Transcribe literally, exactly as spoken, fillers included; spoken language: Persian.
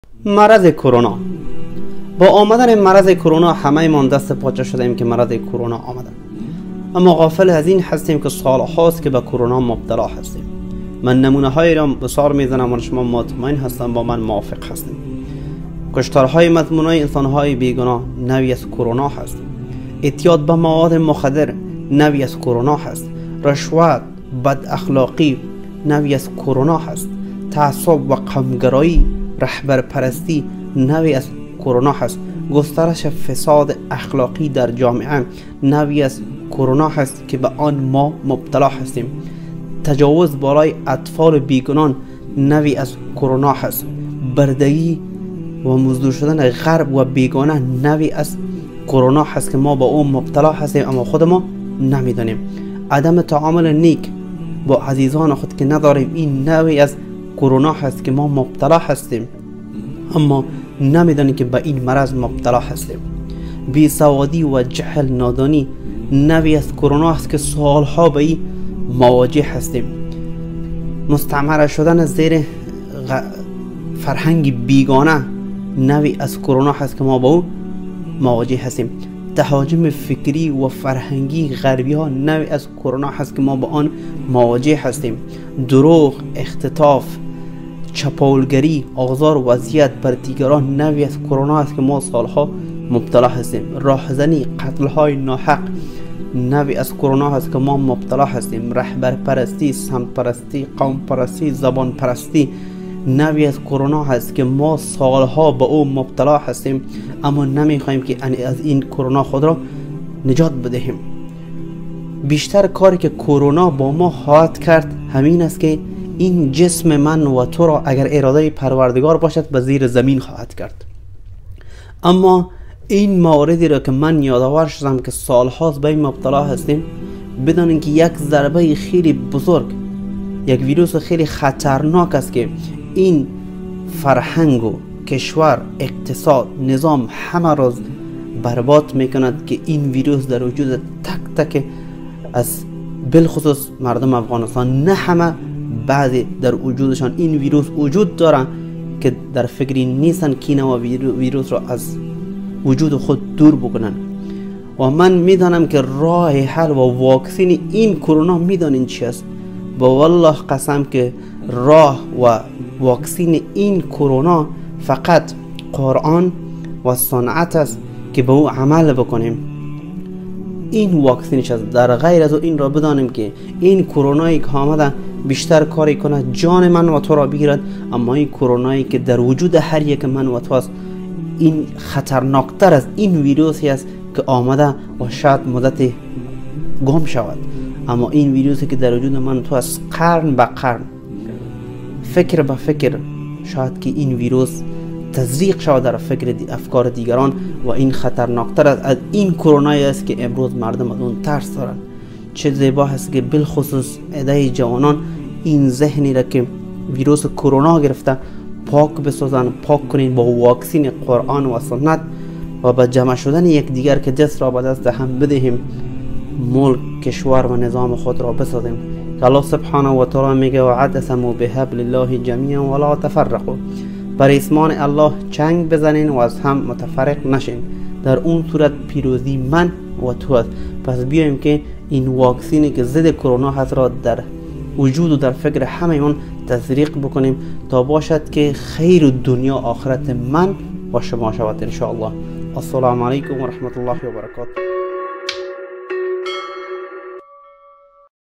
مرض کرونا. با آمدن مرض کرونا همه ما دست پاچه شدیم که مرض کرونا آمده، اما غافل از این هستیم که سال هاست که به کرونا مبتلا هستیم. من نمونه های را بسار میزنم و شما مطمئن هستم با من موافق هستیم. کشتارهای مضمونای انسانهای بیگناه نوعی از کرونا هست. اعتیاد به مواد مخدر نوعی از کرونا هست. رشوت، بد اخلاقی نوعی از کرونا هست. تعصب و قومگرایی، رهبر پرستی نوعی از کرونا هست. گسترش فساد اخلاقی در جامعه نوعی از کرونا هست که به آن ما مبتلا هستیم. تجاوز بالای اطفال بیگناه نوعی از کرونا هست. بردگی و مزدور شدن غرب و بیگانه نوعی از کرونا هست که ما با اون مبتلا هستیم اما خود ما نمیدانیم. عدم تعامل نیک با عزیزان خود که نداریم این نوعی از کرونا هست که ما مبتلا هستیم اما نمیدانیم که به این مرض مبتلا هستیم. بیسوادی و جهل نادانی نوعی از کرونا هست که سالها به این مواجه هستیم. مستعمره شدن زیر غ... فرهنگ بیگانه نوعی از کرونا هست که ما با او مواجه هستیم. تهاجم فکری و فرهنگی غربی ها نوعی از کرونا هست که ما با آن مواجه هستیم. دروغ، اختطاف، چپاولگری، آزار و اذیت بر دیگران نوعی از کرونا هست که ما سالها مبتلا هستیم. راهزنی، قتل های ناحق نوعی از کرونا هست که ما مبتلا هستیم. رهبر پرستی، سمت پرستی، قوم پرستی، زبان پرستی نوعی از کرونا هست که ما سالها به او مبتلا هستیم اما نمیخوایم که از این کرونا خود را نجات بدهیم. بیشتر کاری که کرونا با ما خواهد کرد همین است که این جسم من و تو را اگر اراده پروردگار باشد به زیر زمین خواهد کرد. اما این موردی را که من یادآور شدم که سالهاست به این مبتلا هستیم، بدانید که یک ضربه خیلی بزرگ، یک ویروس خیلی خطرناک است که این فرهنگ و کشور، اقتصاد، نظام همه را برباد میکند که این ویروس در وجود تک تک از بالخصوص مردم افغانستان، نه همه، بعضی در وجودشان این ویروس وجود دارن که در فکری نیستن کینه و ویروس را از وجود خود دور بکنن. و من میدانم که راه حل و واکسین این کرونا میدانین چی است. با والله قسم که راه و واکسین این کرونا فقط قرآن و صنعت است که به او عمل بکنیم. این واکسینش است. در غیر از این را بدانیم که این کرونایی که آمده بیشتر کاری کنه جان من و تو را بگیرد، اما این کرونایی که در وجود هر یک من و تو است این خطرناکتر از این ویروسی است که آمده و شاید مدت گم شود. اما این ویروسی که در وجود من و تو است قرن به قرن، فکر به فکر، شاید که این ویروس تزریق شود در فکر دی افکار دیگران و این خطرناکتر از این کرونایی است که امروز مردم از اون ترس دارند. چه زیبا هست که بالخصوص عده جوانان این ذهنی را که ویروس کرونا گرفته پاک بسازن، پاک کنین با واکسین قرآن و سنت و با جمع شدن یک دیگر که دست را به دست هم بدهیم ملک، کشور و نظام خود را بسازیم. که الله سبحانه و تعالی میگه واعتصموا بحبل الله جمیعا ولا تفرقوا، بر اسمان الله چنگ بزنین و از هم متفرق نشین، در اون صورت پیروزی من و تو است. پس بیایم که این واکسینی که ضد کرونا هست را در وجود و در فکر همه تزریق بکنیم تا باشد که خیر دنیا آخرت من و شما شود ان شاء الله. السلام علیکم و رحمت الله و برکاته.